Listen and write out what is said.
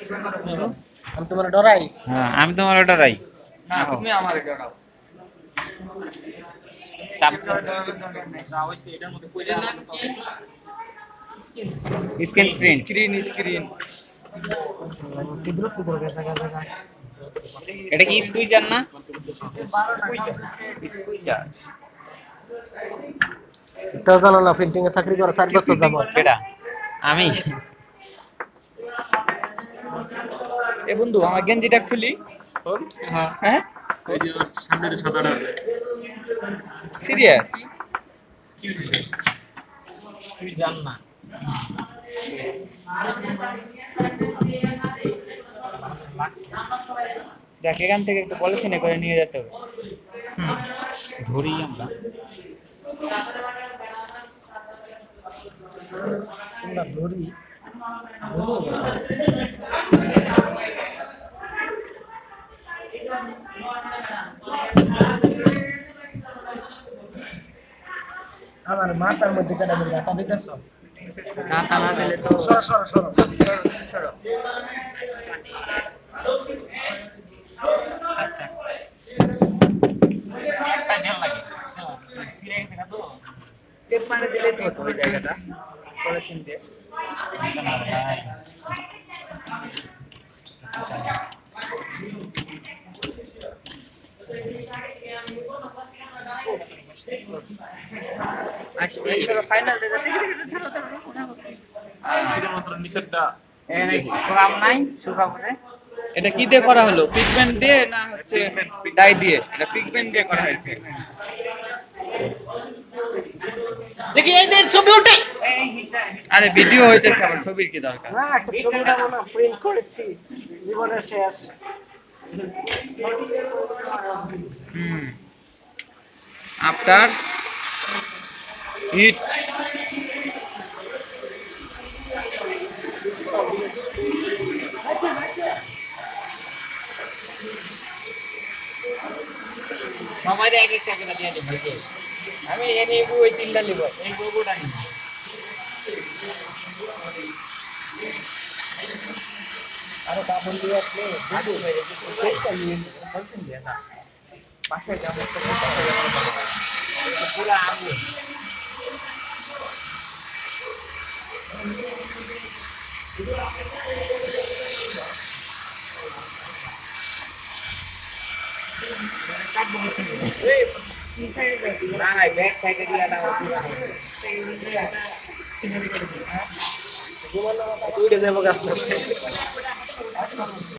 আমি তোমার ডরাই। হ্যাঁ আমি তোমার ডরাই না তুমি আমারে ডরাও চাপ যা হইছে এটার মধ্যে কইরা স্ক্রিন প্রিন্ট স্ক্রিন ছিদ্র ছিদ্র জায়গা জায়গা এটা কি স্কুইজার না স্কুইজার এটা জানো না প্রিন্টিং এ চাকরি করে 4 বছর যাব কেডা আমি এ বন্ধু আমার গেঞ্জিটা খুলি হ্যাঁ হ্যাঁ এই যে সামনে যে সাদাটা আছে সিরিয়াস তুই জান না যাকে এখান থেকে একটু পলিথিনে করে নিয়ে যেতে হবে ধরি আমরা তোমরা ধরি আমার মাথার মধ্যে কেটে দিলে এটা দিতেছ না তা না দিলে তো সরো সরো সরো ছাড়ো টেপ মানে দিলে তো হতো ওই জায়গাটা পলিথিন দিয়ে আসছে ফাইনাল দে দেখি ধরো শুধুমাত্র নিচেরটা এই প্রোগ্রাম নাই সুখাবনে এটা কি দিয়ে করা হলো পিগমেন্ট দিয়ে না হচ্ছে ডাই দিয়ে এটা পিগমেন্ট দিয়ে করা হয়েছে দেখি এই যে ছবি ওঠে আরে ভিডিও হইতেছে আবার ছবির কি দরকার না একটা ছবিটা না প্রিন্ট করেছি জীবনের শেষ আফটার হিট সবাই এক একটা করে দিয়ে দিই ভাই আমি এনে ওই তিনটা লিব এই গোগোটা নি আরে কাপড় দিয়ে আসলে আগে মেরে চেষ্টা নিয়ে বলতেন যে না পাশে যাবো তো পাশে যাবো পুরো আগুন না না ব্যাক সাইডে দিয়ে না জীবন তুই দেবো গাছ